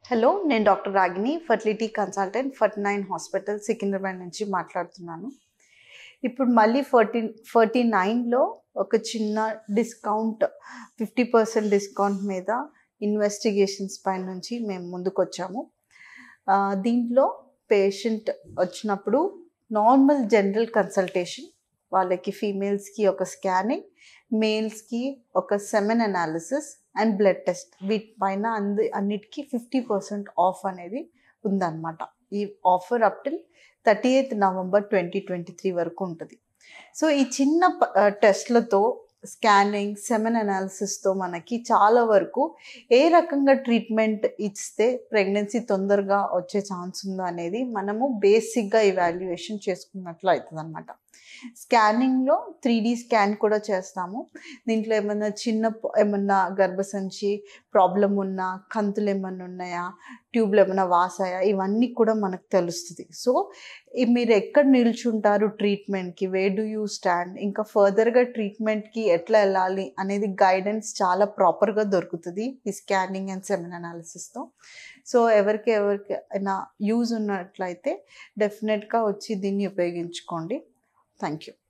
Hello, నేను doctor Ragini, fertility consultant, Ferty9 hospital Secunderabad నుంచి మాట్లాడుతున్నాను. ఇప్పుడు మళ్ళీ 49లో ఒక చిన్న డిస్కౌంట్ 50% డిస్కౌంట్ మీద ఇన్వెస్టిగేషన్స్ పై నుంచి మేము ముందుకు వచ్చాము. దీంట్లో పేషెంట్ వచ్చినప్పుడు నార్మల్ జనరల్ కన్సల్టేషన్, వాళ్ళకి ఫీమేల్స్కి ఒక స్కానింగ్, మేల్స్కి ఒక semen analysis and blood test, వీటిపైన అన్నిటికీ 50% ఆఫ్ అనేది ఉందన్నమాట. ఈ offer up till 30th November 2023 వరకు ఉంటుంది. సో ఈ చిన్న టెస్ట్లతో, స్కానింగ్, సెమెన్ అనాలిసిస్తో మనకి చాలా వరకు ఏ రకంగా ట్రీట్మెంట్ ఇస్తే ప్రెగ్నెన్సీ తొందరగా వచ్చే ఛాన్స్ ఉందో అనేది మనము బేసిక్గా ఇవాల్యుయేషన్ చేసుకున్నట్లు అవుతుంది అనమాట. స్కానింగ్లో 3D స్కాన్ కూడా చేస్తాము. దీంట్లో ఏమన్నా గర్భసంచి ప్రాబ్లం ఉన్నా, కంతులు ఏమన్నా ఉన్నాయా, ట్యూబ్లు ఏమైనా వాసాయా, ఇవన్నీ కూడా మనకు తెలుస్తుంది. సో మీరు ఎక్కడ నిల్చుంటారు ట్రీట్మెంట్కి, వేర్ డూ యూ స్టాండ్, ఇంకా ఫర్దర్గా ట్రీట్మెంట్కి ఎట్లా వెళ్ళాలి అనేది గైడెన్స్ చాలా ప్రాపర్గా దొరుకుతుంది ఈ స్కానింగ్ అండ్ సెమెన్ అనాలిసిస్తో. సో ఎవరికైనా యూజ్ ఉన్నట్లయితే డెఫినెట్గా వచ్చి దీన్ని ఉపయోగించుకోండి. Thank you.